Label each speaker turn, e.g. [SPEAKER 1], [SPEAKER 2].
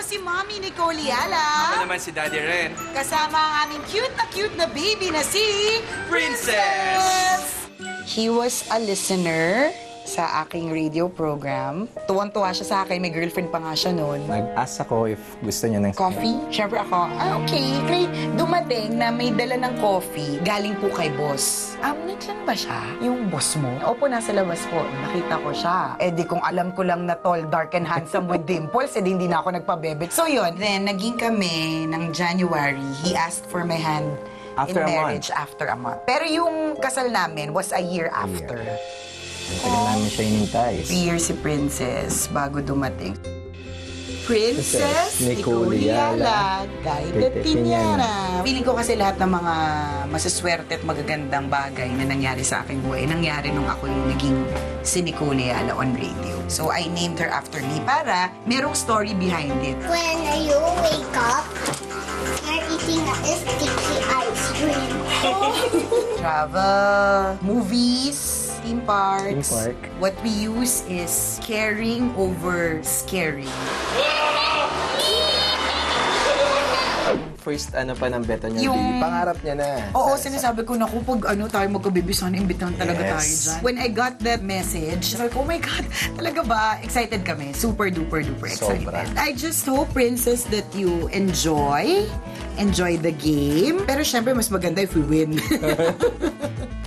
[SPEAKER 1] si Mommy Nicole Yala.
[SPEAKER 2] Ako naman si Daddy Ren.
[SPEAKER 1] Kasama ang aming cute na baby na si...
[SPEAKER 2] Princess!
[SPEAKER 1] He was a listener sa aking radio program. Tuwang-tuwa siya sa akin. May girlfriend pa nga siya noon.
[SPEAKER 3] Nag-ask ako if gusto niya ng
[SPEAKER 1] Coffee? Siyempre ako, okay. Kaya dumating na may dala ng coffee galing po kay boss. Nandiyan ba siya? Yung boss mo? Opo, nasa labas po. Nakita ko siya. Eh di kung alam ko lang na tall, dark, and handsome with dimples, eh di hindi na ako nagpabebe. So yun, then naging kami ng January. He asked for my hand
[SPEAKER 3] After
[SPEAKER 1] in
[SPEAKER 3] a
[SPEAKER 1] marriage after a month. Pero yung kasal namin was a year after.
[SPEAKER 3] Tagal namin siya hinintay.
[SPEAKER 1] 3 years si Princess bago dumating. Princess
[SPEAKER 3] Nicole
[SPEAKER 1] Yala, Guided
[SPEAKER 3] Guided
[SPEAKER 1] Piñana. Feeling ko kasi lahat ng mga masaswerte at magagandang bagay na nangyari sa aking buhay, nangyari nung ako yung naging si Nicole Yala on radio. So I named her after me para merong story behind it.
[SPEAKER 4] When you wake up, you're eating a sticky ice cream.
[SPEAKER 1] Travel, movies, theme parks.
[SPEAKER 3] Theme park.
[SPEAKER 1] What we use is caring over scaring.
[SPEAKER 3] First pa ng beto niya,
[SPEAKER 1] Yung-
[SPEAKER 3] pangarap niya na.
[SPEAKER 1] Oo, sinasabi ko, naku, pag tayo magkabibi, sana imbitahan talaga
[SPEAKER 3] Yes.
[SPEAKER 1] tayo dyan. When I got that message, sabi ko, oh my God, talaga ba? Excited kami. Super duper excited.
[SPEAKER 3] Sobra.
[SPEAKER 1] I just hope, Princess, that you enjoy the game. Pero syempre, mas maganda if we win.